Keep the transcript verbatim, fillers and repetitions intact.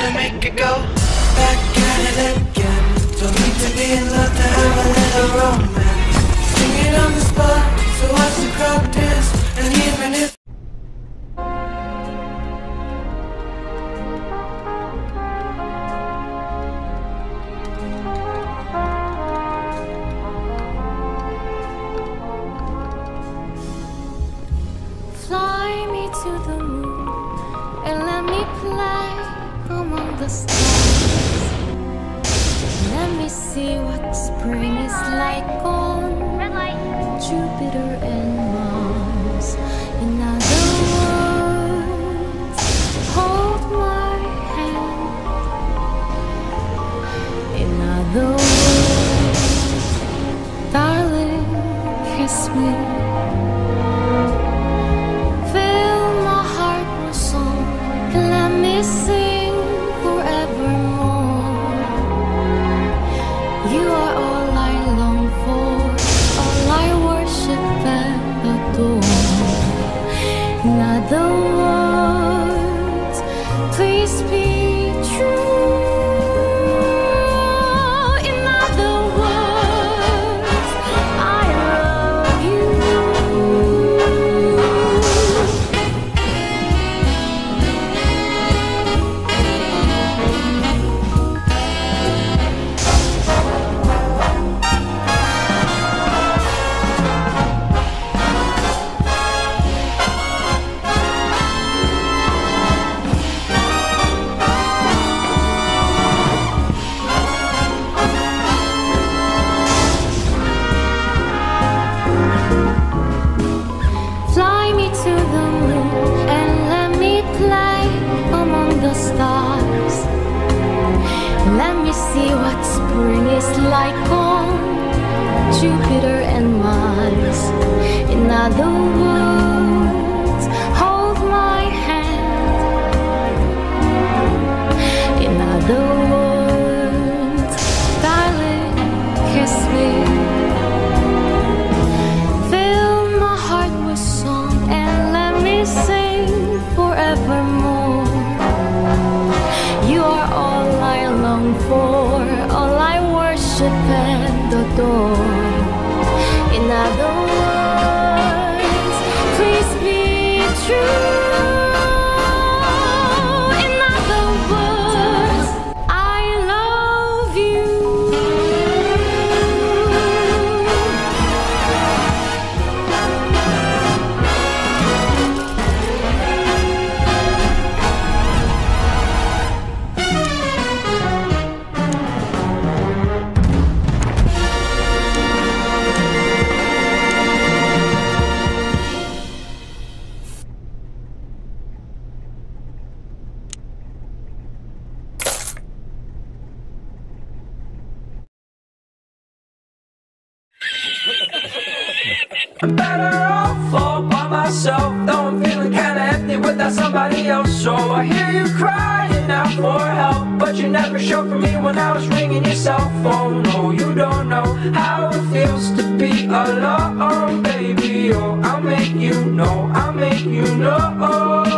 to make it go back at it again. Don't need to be in love to have a little romance. Sing it on the spot, so watch the crowd dance. And even if fly me to the moon and let me play among the stars. Let me see what spring is like on Jupiter and Mars. In other words, hold my hand. In other words, darling, kiss me. Fill my heart with song and let me sing forevermore. You are all I long for, all I worship and adore. In other words, please be true. In other words, I love you. Fly me to the moon and let me play among the stars. Let me see what spring is like on Jupiter and Mars. In other words, hold my hand. In other words, darling, kiss me. Fill my heart with song and let me sing forevermore. You are all I long for, all I worship and adore. In other words, please be true. In other words, I love you. I'm better off all by myself, though I'm feeling kinda empty without somebody else. So I hear you crying out for help, but you never showed for me when I was ringing your cell phone. No, you don't know how it feels to be alone, baby. Oh, I'll make you know, I'll make you know.